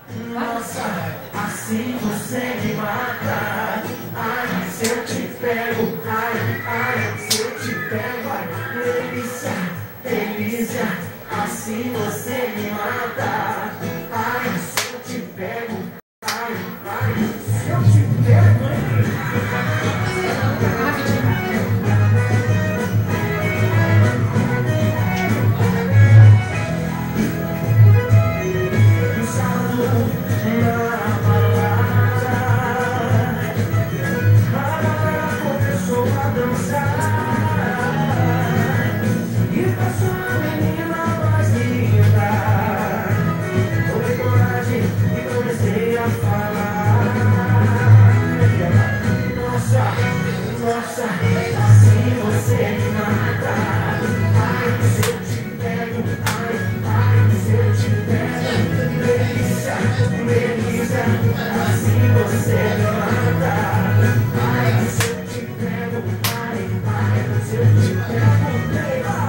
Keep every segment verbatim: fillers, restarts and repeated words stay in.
Nossa, assim você me mata. Ai, se eu te pego, ai, ai, se eu te pego, ai, delícia, delícia, assim você me mata. Ai, se eu te pego, ai, ai, se eu te pego, nossa, assim você me mata. Ai, se eu te pego, ai, ai, se eu te pego, delícia, delícia, assim você me mata. Ai, se eu te pego, ai, ai, se eu te pego, delícia.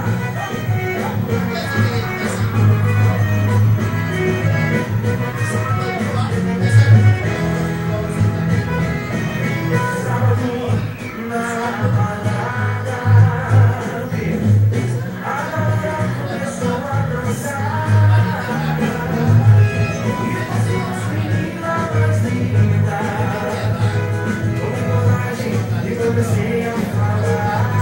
Comecei a falar.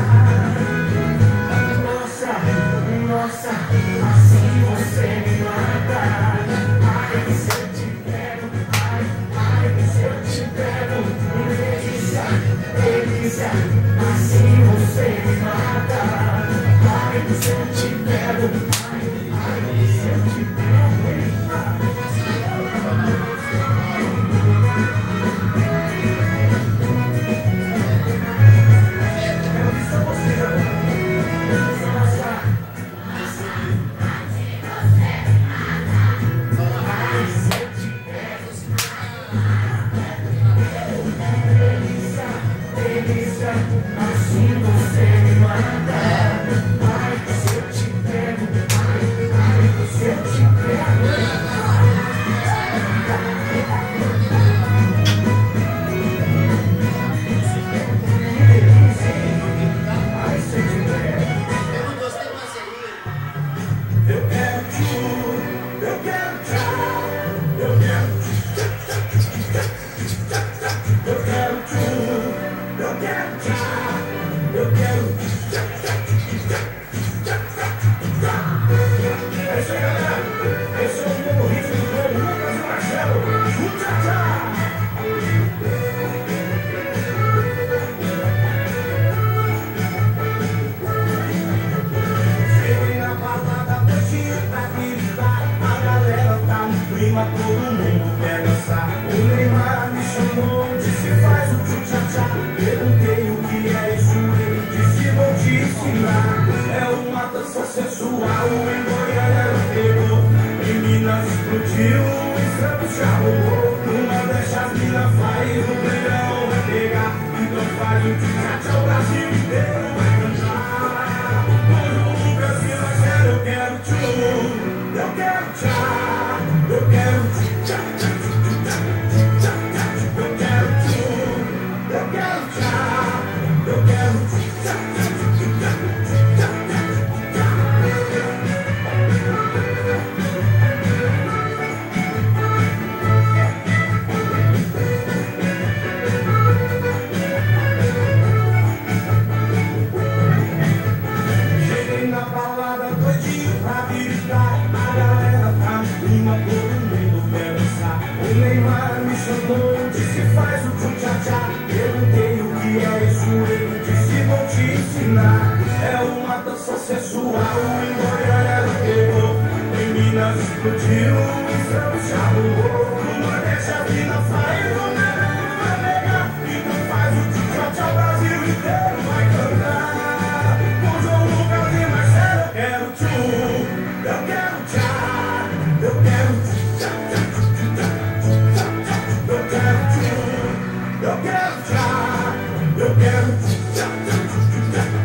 Nossa, nossa, assim você me mata. Ai, se eu te pego, ai, ai, se eu te pego, delícia, delícia, assim você me mata. Ai, se eu te pego, ai, ai, se eu te pego, assim você me mata. Ai, se eu te pego, ai, ai, se eu te pego. Ai, se eu te pego. Eu quero tudo, eu quero tchau, eu quero eu quero tudo, eu quero tchau, eu quero. É isso aí, galera. Esse é o novo ritmo do Lucas e Marcelo. Tchau, cheguei na balada, peixinho pra gritar. A galera tá no clima, todo mundo quer dançar. O Neymar me chamou, disse faz o tchu-tchá-tchá. Perguntei o que é isso, ele disse vou te ensinar. É uma dança sensual, em Goiânia ela pegou, em Minas explodiu, em Santos já rolou. Numa dessas minas faz o verão vai pegar. Então faz o tchu-tchá-tchá, o Brasil inteiro vai cantar. Hoje o Lucas e Marcelo, eu quero tchu, eu quero tchá, eu quero tchá, tchá, tchá, tchá, tchá, eu quero tchu, eu quero tchá, eu quero tchá, tchá, tchá, tchá, tchá. Cheguei na balada doidinho pra gritar. A galera tá no clima, todo mundo quer dançar. O Neymar me chamou, disse faz o tchu-tchá-tchá. Perguntei o que é isso, ele disse vou te ensinar. É uma dança sensual, em Goiânia ela pegou, em Minas explodiu, em Santos já rolou. No Nordeste a mina faz o verão vai pegar. Então faz o tchu-tchá-tchá, o Brasil inteiro vai cantar. Com João Lucas e Marcelo, eu quero tchu, eu quero tchá, eu quero tchá, tchá, tchá, tchá, tchá, eu quero tchu, eu quero tchá, eu quero tchá, tchá, tchá, tchá, tchá.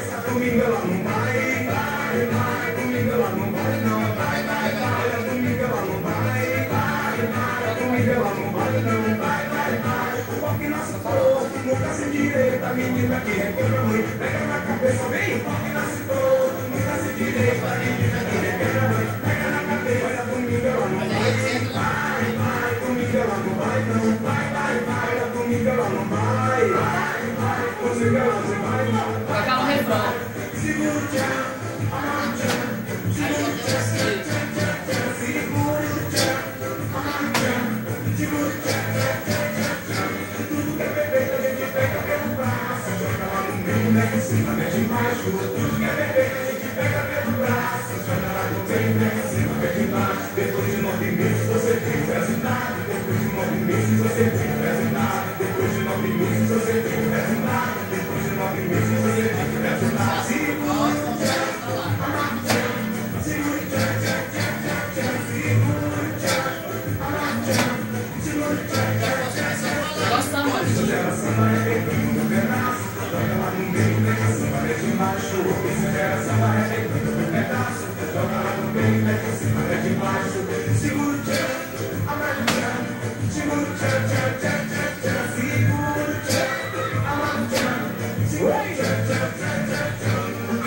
cabeça, domingo ela não vai, vai, vai, domingo ela não vai, não, vai, vai, vai, domingo ela não vai, vai, vai, domingo ela não vai, não, vai, vai, vai, o pau que nasce torto, nunca se direita, menina que requebra muito, pega na cabeça, vem, o pau que nasce torto, nunca se direita, menina que requebra muito, pega na cabeça, domingo ela não vai, vai, vai, domingo ela não vai, não, vai, vai, vai, domingo ela não vai, vai, vai, domingo ela não vai, não. Vai acabar o refrão. Segura o tchan, amarra o tchan, segura o tchan, tchan, tchan, tchan, segura o tchan, amarra o tchan, segura o tchan, tchan, tchan, tchan, tchan. Tudo que é perfeito a gente pega pelo braço, joga lá no meio, mete em cima, mete embaixo. Tudo que é perfeito a gente pega pelo braço, joga lá no meio, mete em cima, mete embaixo. Depois de nove meses você tem resultado, depois de nove meses você tem resultado, depois de nove meses você tem resultado, depois de nove meses você tem resultado. Segura o tchan, amarra o tchan, segura o tchan, tchan, tchan, tchan, tchan, segura o tchan, amarra o tchan, segura o tchan, tchan, tchan, tchan. Gosta muito. Essa geração vai arrebentando um pedaço, joga lá no meio, mete em cima, mete embaixo. Essa geração vai arrebentando um pedaço, joga lá no meio, mete em cima, mete embaixo. Segura o tchan, amarra o tchan, segura o tchan, tchan, tchan, tchan, tchan, segura o tchan, amarra o tchan, segura o tchan, tchan, tchan, tchan, tchan.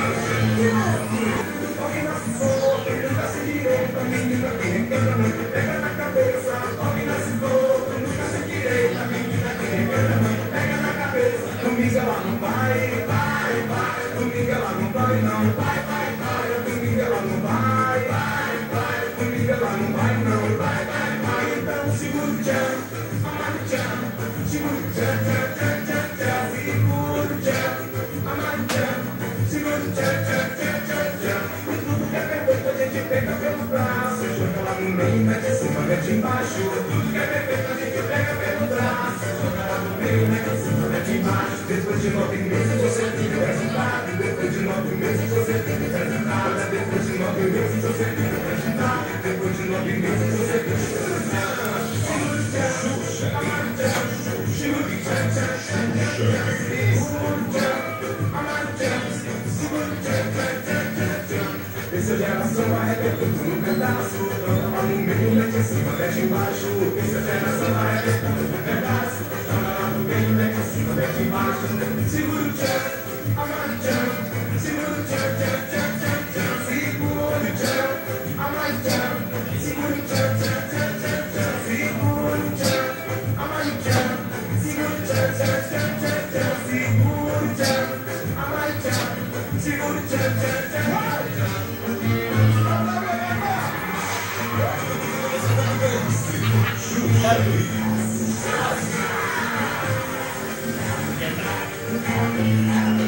Toque nasce solto, nunca se direita, menina que requebra muito, pega na cabeça. Toque nasce solto, nunca se direita, menina que requebra muito, pega na cabeça. Domingo ela não vai, vai, vai, domingo ela não vai, não, vai, vai, vai, domingo ela não vai, vai, vai, domingo ela não vai, não, vai, vai, vai. Então segura o tchan, amarra o tchan, segura o tchan, tchan, tchan, tchan, tchan, segura o tchan, amarra o tchan, segura o tchan, tchan, tchan, tchan, tchan. E tudo que é perfeito a gente pega pelo braço, joga lá no meio, mete em cima, mete embaixo. Tudo que é perfeito a gente pega pelo braço, joga lá no meio, mete em cima, mete embaixo. Depois de nove meses você tem o resultado, depois de nove meses você tem o resultado, depois de nove meses você tem o resultado, depois de nove meses você tem o resultado. Segura o tchan, amarra o tchan, segura o tchan, tchan, tchan, tchan, segura o tchan, amarra o tchan, segura o tchan, tchan, tchan, tchan, tchan. Essa geração arrebentando no pedaço, joga lá no meio, mete em cima, mete embaixo. Essa geração arrebentando no pedaço, joga lá no meio, mete em cima, mete embaixo. Segura o tchan, amarra o tchan, segura o tchan, tchan, tchan, tchan, tchan, segura o tchan, amarra o tchan, segura o tchan, tchan, tchan, tchan, tchan, segura o tchan, amarra o tchan, segura o tchan, tchan, tchan, tchan, tchan, segura o tchan, amarra o tchan, segura o tchan, tchan, tchan, tchan. Quero.